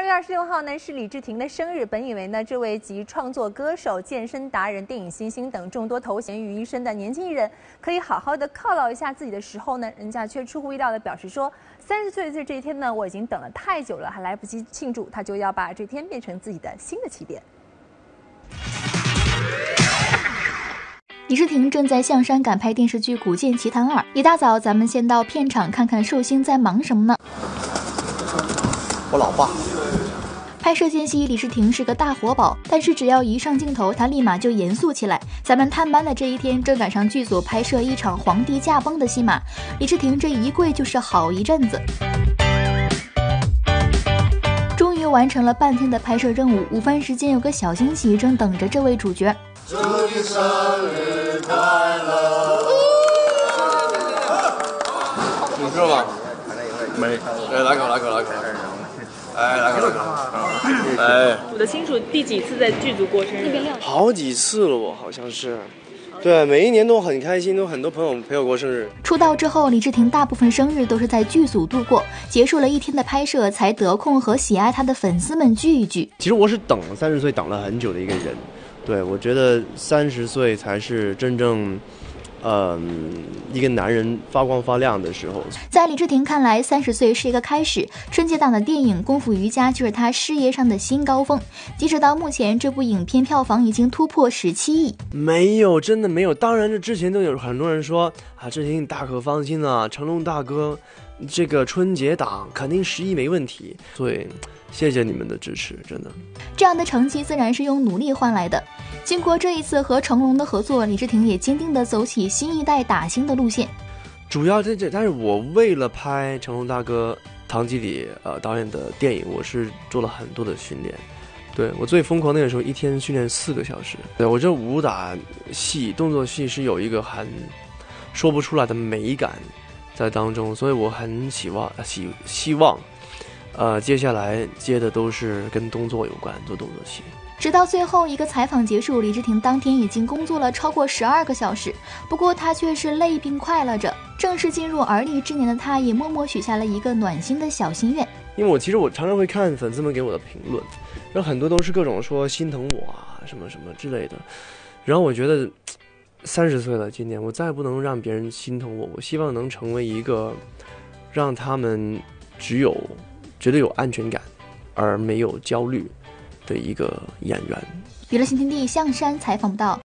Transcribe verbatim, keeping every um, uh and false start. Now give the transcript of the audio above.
月二十六号呢是李治廷的生日，本以为呢这位集创作歌手、健身达人、电影新星等众多头衔于一身的年轻艺人，可以好好的犒劳一下自己的时候呢，人家却出乎意料的表示说，三十岁的这一天呢，我已经等了太久了，还来不及庆祝，他就要把这天变成自己的新的起点。 李治廷正在象山赶拍电视剧《古剑奇谭二》，一大早咱们先到片场看看寿星在忙什么呢？ 我老爸。 拍摄间隙，李治廷是个大活宝，但是只要一上镜头，他立马就严肃起来。咱们探班的这一天，正赶上剧组拍摄一场皇帝驾崩的戏码，李治廷这一跪就是好一阵子。终于完成了半天的拍摄任务，午饭时间有个小惊喜正等着这位主角。 祝你生日快乐！你知道吗？没。哎，来口，来口，来口。哎，来口，来口。哎， 数得清楚第几次在剧组过生日？ 好几次了，我好像是。对，每一年都很开心，都很多朋友陪我过生日。 出道之后，李治廷大部分生日都是在剧组度过，结束了一天的拍摄，才得空和喜爱他的粉丝们聚一聚。 其实我是等三十岁等了很久的一个人。对，我觉得三十岁才是真正，呃，一个男人发光发亮的时候。 在李治廷看来，三十岁是一个开始。春节档的电影《功夫瑜伽》就是他事业上的新高峰。截止到目前，这部影片票房已经突破十七亿。 没有，真的没有。当然，这之前都有很多人说啊，志廷大可放心啊，成龙大哥，这个春节档肯定十亿没问题。所以。谢谢你们的支持，真的。 这样的成绩自然是用努力换来的。经过这一次和成龙的合作，李治廷也坚定地走起新一代打星的路线。 主要这这，但是我为了拍成龙大哥、唐季礼呃导演的电影，我是做了很多的训练。对，我最疯狂那个时候，一天训练四个小时。对，我这武打戏、动作戏是有一个很说不出来的美感在当中，所以我很希望希希望。呃，接下来接的都是跟动作有关，做动作戏。 直到最后一个采访结束，李治廷当天已经工作了超过十二个小时，不过他却是累并快乐着。正式进入而立之年的他，也默默许下了一个暖心的小心愿。 因为我其实我常常会看粉丝们给我的评论，然后很多都是各种说心疼我啊，什么什么之类的。然后我觉得三十岁了，今年我再不能让别人心疼我，我希望能成为一个让他们只有。觉得有安全感而没有焦虑的一个演员。 娱乐新天地象山采访报道。